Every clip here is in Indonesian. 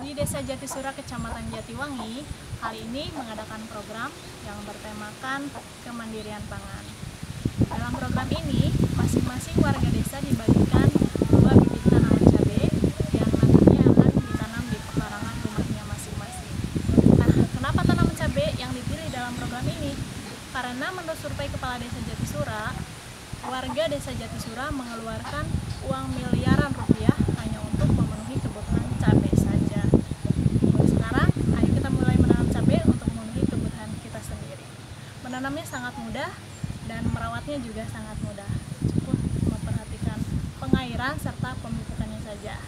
Di Desa Jatisura, Kecamatan Jatiwangi, hari ini mengadakan program yang bertemakan kemandirian pangan. Dalam program ini, masing-masing warga desa dibagikan 2 bibit tanaman cabai yang nantinya akan ditanam di pekarangan rumahnya masing-masing. Nah, kenapa tanaman cabai yang dipilih dalam program ini? Karena menurut survei Kepala Desa Jatisura, warga Desa Jatisura mengeluarkan uang miliaran rupiah hanya untuk memenuhi kebutuhan cabai saja. Mulai sekarang, ayo kita mulai menanam cabai untuk memenuhi kebutuhan kita sendiri. Menanamnya sangat mudah dan merawatnya juga sangat mudah. Cukup memperhatikan pengairan serta pemupukannya saja.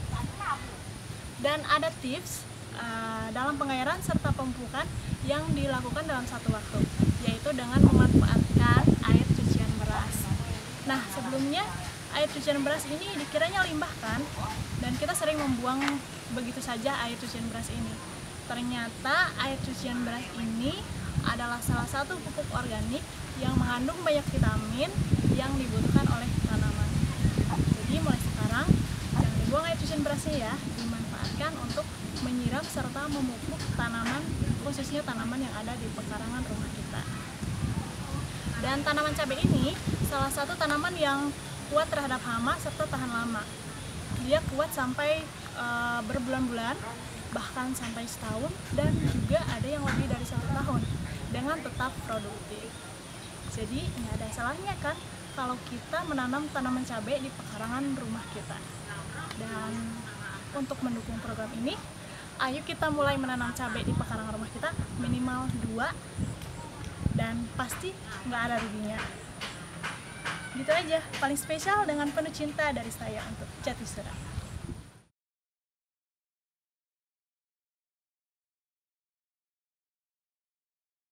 Dan ada tips dalam pengairan serta pemupukan yang dilakukan dalam satu waktu, yaitu dengan memanfaatkan air cucian beras. Nah, sebelumnya air cucian beras ini dikiranya limbah kan, dan kita sering membuang begitu saja air cucian beras ini. Ternyata air cucian beras ini adalah salah satu pupuk organik yang mengandung banyak vitamin yang dibutuhkan oleh tanaman. Jadi mulai sekarang jangan dibuang air cucian berasnya ya, dimanfaatkan untuk menyiram serta memupuk tanaman, khususnya tanaman yang ada di pekarangan rumah kita. Dan tanaman cabai ini salah satu tanaman yang kuat terhadap hama serta tahan lama. Dia kuat sampai berbulan-bulan, bahkan sampai setahun, dan juga ada yang lebih dari 1 tahun dengan tetap produktif. Jadi nggak ada salahnya kan kalau kita menanam tanaman cabai di pekarangan rumah kita. Dan untuk mendukung program ini, ayo kita mulai menanam cabai di pekarangan rumah kita minimal 2, dan pasti nggak ada ruginya. Gitu aja, paling spesial dengan penuh cinta dari saya untuk Jatisura.